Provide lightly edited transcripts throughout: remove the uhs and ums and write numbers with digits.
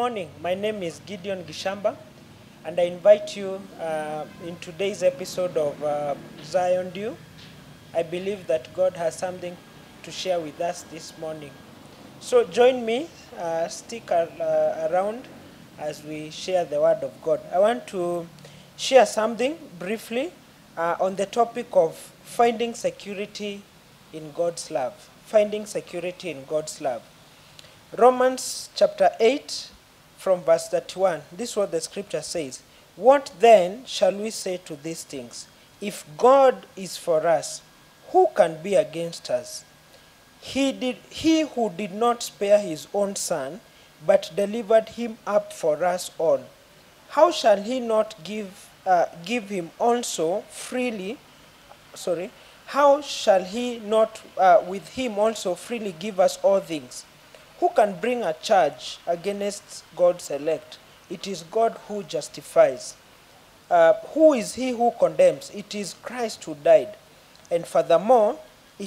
morning. My name is Gideon Gishamba, and I invite you in today's episode of Zion Dew. I believe that God has something to share with us this morning. So join me, stick around as we share the Word of God. I want to share something briefly on the topic of finding security in God's love. Finding security in God's love. Romans chapter 8 from verse 31. This is what the scripture says. What then shall we say to these things? If God is for us, who can be against us? He who did not spare his own son, but delivered him up for us all, how shall he not give him also freely? How shall he not with him also freely give us all things? Who can bring a charge against God's elect? It is God who justifies. Who is he who condemns? It is Christ who died. And furthermore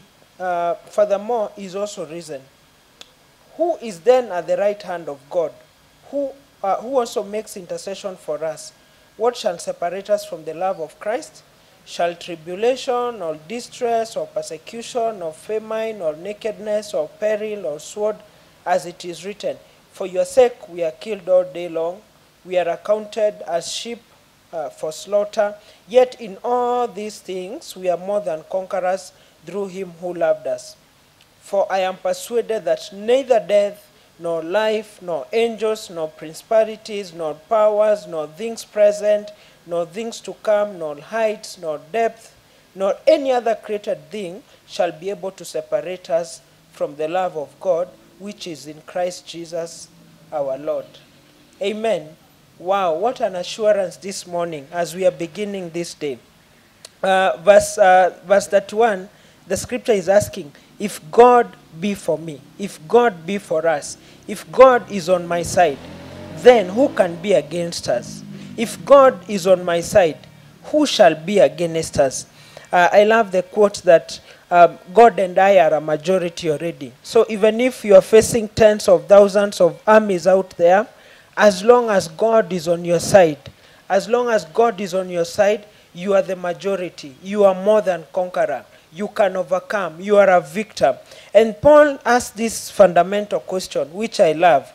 is also risen. Who is then at the right hand of God? Who also makes intercession for us? What shall separate us from the love of Christ? Shall tribulation, or distress, or persecution, or famine, or nakedness, or peril, or sword? As it is written, for your sake we are killed all day long. We are accounted as sheep for slaughter. Yet in all these things we are more than conquerors through him who loved us. For I am persuaded that neither death, nor life, nor angels, nor principalities, nor powers, nor things present, nor things to come, nor heights, nor depth, nor any other created thing shall be able to separate us from the love of God, which is in Christ Jesus our Lord. Amen. Wow, what an assurance this morning as we are beginning this day. Verse 31, the scripture is asking, if God be for me, if God be for us, if God is on my side, then who can be against us? If God is on my side, who shall be against us? I love the quote that God and I are a majority already. So even if you are facing tens of thousands of armies out there, as long as God is on your side, you are the majority. You are more than conqueror. You can overcome. You are a victor. And Paul asked this fundamental question, which I love.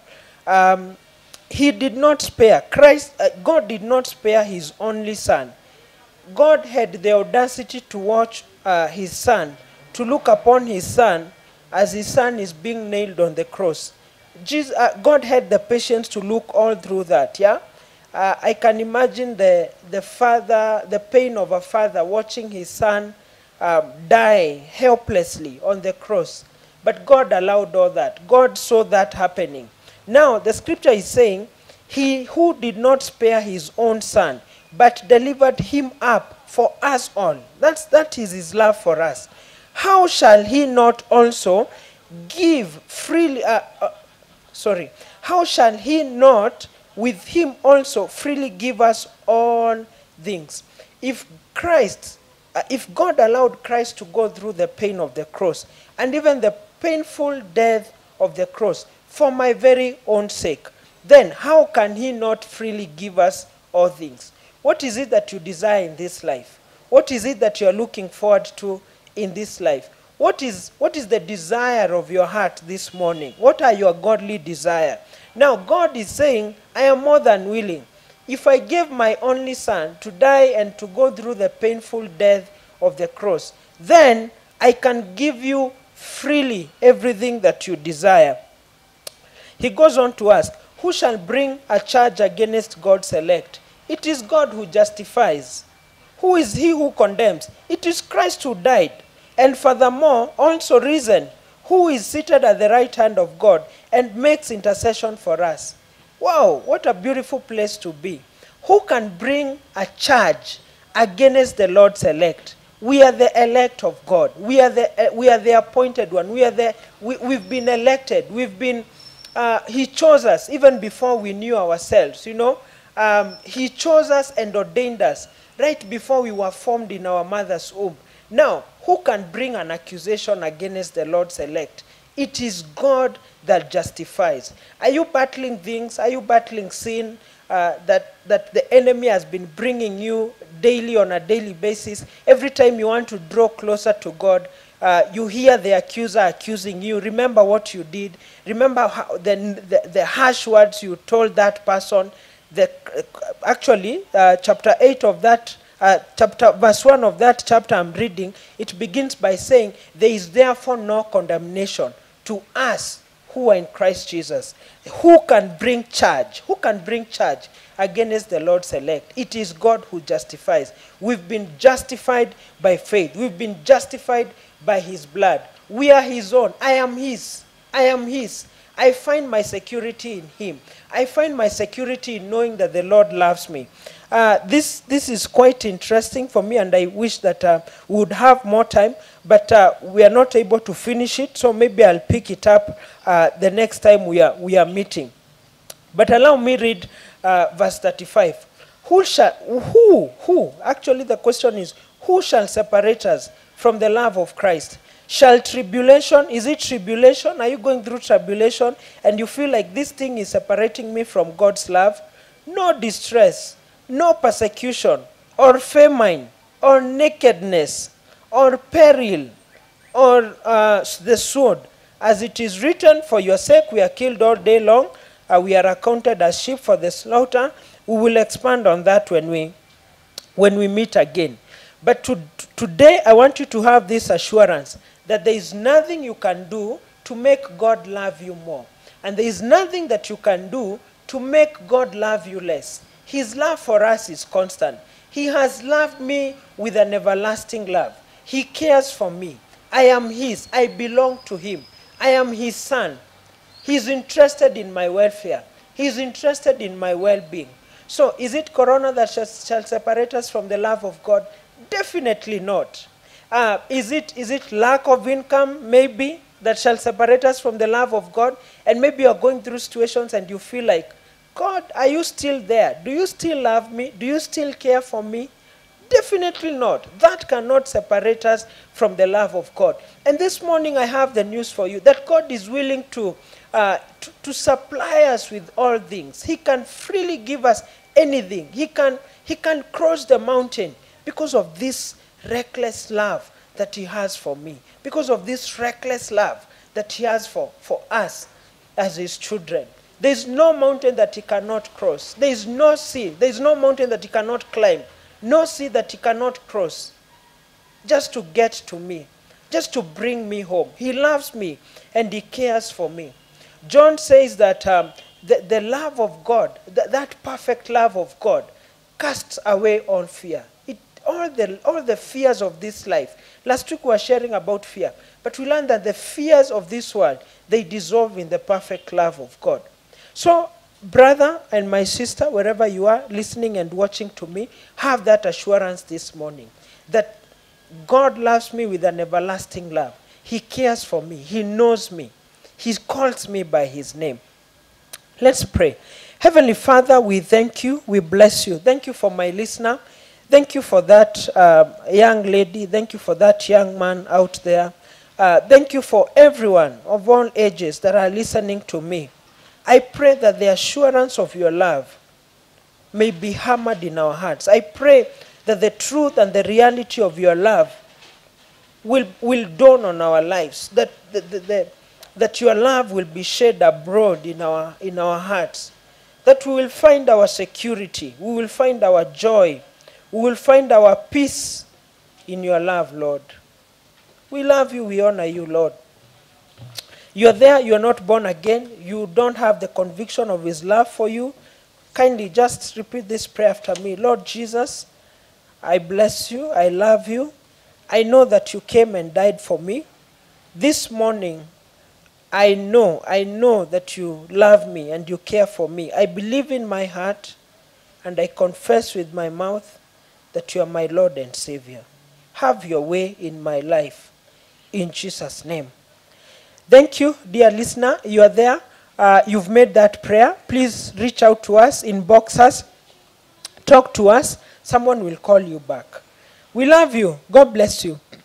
He did not spare God did not spare his only son. God had the audacity to watch his son, to look upon his son as his son is being nailed on the cross. God had the patience to look all through that, yeah? I can imagine the pain of a father watching his son die helplessly on the cross. But God allowed all that. God saw that happening. Now, the scripture is saying, he who did not spare his own son, but delivered him up for us all. That is his love for us. How shall he not also give freely, how shall he not with him also freely give us all things? If God allowed Christ to go through the pain of the cross, and even the painful death of the cross, for my very own sake, then how can he not freely give us all things? What is it that you desire in this life? What is it that you are looking forward to in this life? What is the desire of your heart this morning? What are your godly desires? Now God is saying, I am more than willing. If I gave my only son to die and to go through the painful death of the cross, then I can give you freely everything that you desire. He goes on to ask, who shall bring a charge against God's elect? It is God who justifies. Who is he who condemns? It is Christ who died, and furthermore also risen, who is seated at the right hand of God and makes intercession for us. Wow, what a beautiful place to be. Who can bring a charge against the Lord's elect? We are the elect of God. We are the appointed one. We've been elected. He chose us even before we knew ourselves, you know. He chose us and ordained us right before we were formed in our mother's womb. Now, who can bring an accusation against the Lord's elect? It is God that justifies. Are you battling things? Are you battling sin that the enemy has been bringing you daily on a daily basis? Every time you want to draw closer to God, you hear the accuser accusing you. Remember what you did. Remember how the harsh words you told that person. Actually, chapter 8 of that verse 1 of that chapter I'm reading, it begins by saying, there is therefore no condemnation to us who are in Christ Jesus. Who can bring charge? Who can bring charge against the Lord's elect? It is God who justifies. We've been justified by faith. We've been justified by his blood. We are his own. I am his. I am his. I find my security in him. I find my security in knowing that the Lord loves me. This is quite interesting for me, and I wish that we would have more time, but we are not able to finish it, so maybe I'll pick it up the next time we are meeting. But allow me read verse 35. Actually the question is, who shall separate us from the love of Christ? Shall tribulation, is it tribulation? Are you going through tribulation and you feel like this thing is separating me from God's love? No distress, no persecution, or famine, or nakedness, or peril, or the sword. As it is written, for your sake we are killed all day long, we are accounted as sheep for the slaughter. We will expand on that when we meet again. But today I want you to have this assurance that there is nothing you can do to make God love you more. And there is nothing that you can do to make God love you less. His love for us is constant. He has loved me with an everlasting love. He cares for me. I am his. I belong to him. I am his son. He's interested in my welfare. He's interested in my well-being. So is it corona that shall separate us from the love of God? Definitely not. Is it lack of income, maybe, that shall separate us from the love of God? And maybe you're going through situations and you feel like, God, are you still there? Do you still love me? Do you still care for me? Definitely not. That cannot separate us from the love of God. And this morning I have the news for you, that God is willing to supply us with all things. He can freely give us anything. He can cross the mountain because of this reckless love that he has for me, because of this reckless love that he has for us as his children. There is no mountain that he cannot cross. There is no sea. There is no mountain that he cannot climb. No sea that he cannot cross just to get to me, just to bring me home. He loves me and he cares for me. John says that the love of God, that perfect love of God, casts away all fear. All the fears of this life. Last week we were sharing about fear, but we learned that the fears of this world, they dissolve in the perfect love of God. So, brother and my sister, wherever you are listening and watching to me, have that assurance this morning that God loves me with an everlasting love. He cares for me. He knows me. He calls me by his name. Let's pray. Heavenly Father, we thank you. We bless you. Thank you for my listener. Thank you for that young lady. Thank you for that young man out there. Thank you for everyone of all ages that are listening to me. I pray that the assurance of your love may be hammered in our hearts. I pray that the truth and the reality of your love will dawn on our lives, that your love will be shed abroad in our hearts, that we will find our security, we will find our joy, we will find our peace in your love, Lord. We love you, we honor you, Lord. You're there, you're not born again, you don't have the conviction of his love for you. Kindly just repeat this prayer after me. Lord Jesus, I bless you, I love you. I know that you came and died for me. This morning, I know that you love me and you care for me. I believe in my heart and I confess with my mouth that you are my Lord and Savior. Have your way in my life. In Jesus' name. Thank you, dear listener. You are there. You've made that prayer. Please reach out to us, inbox us, talk to us. Someone will call you back. We love you. God bless you.